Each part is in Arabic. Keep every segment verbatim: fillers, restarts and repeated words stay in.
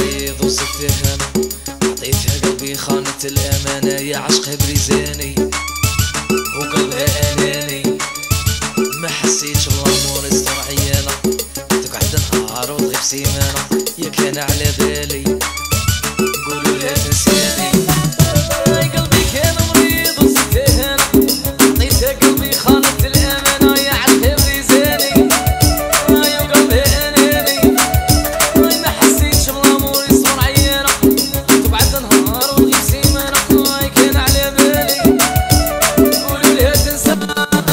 مريض وصرت هنا، عطيتها قلبي خانت الأمانة، يا عشق بريزاني وقلبها أناني، ما حسيتش بالأمور يستر عيانة، تقعد نهار وتغيب سيمانة، يا كان على بالي قولوا لا تنساني. قلبي كان مريض وصرت هنا، عطيتها قلبي خانت الأمانة، يا عشق بريزاني وقلبها أناني، ما حسيتش بالأمور يستر عيانة، تقعد نهار وتغيب سيمانة، يا كان على بالي قولوا لا تنساني.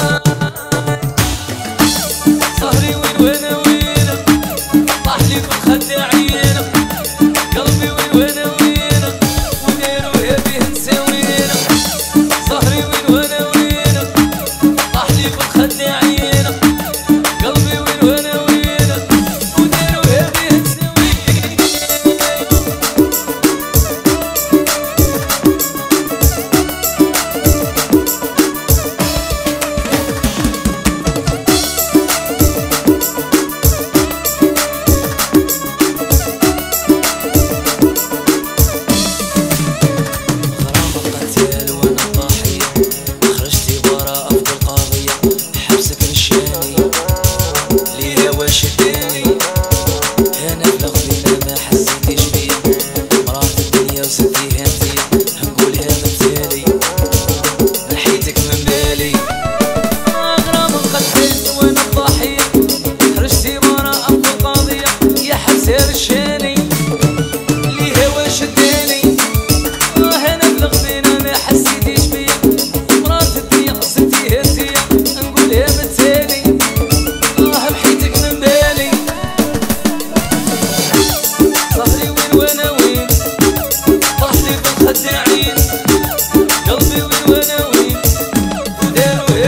صهري وين وانا وينك، طاح لي في الخد عينك، قلبي وين وانا وينك، وديروا هبي نساوينك. صهري وين وانا وينك، طاح لي في الخد عينك، قلبي وين وانا وينك، وديروا هبي نساوينك.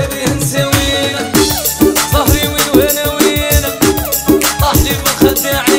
صهري وين وانا وينك، طاح لي في الخد عينك.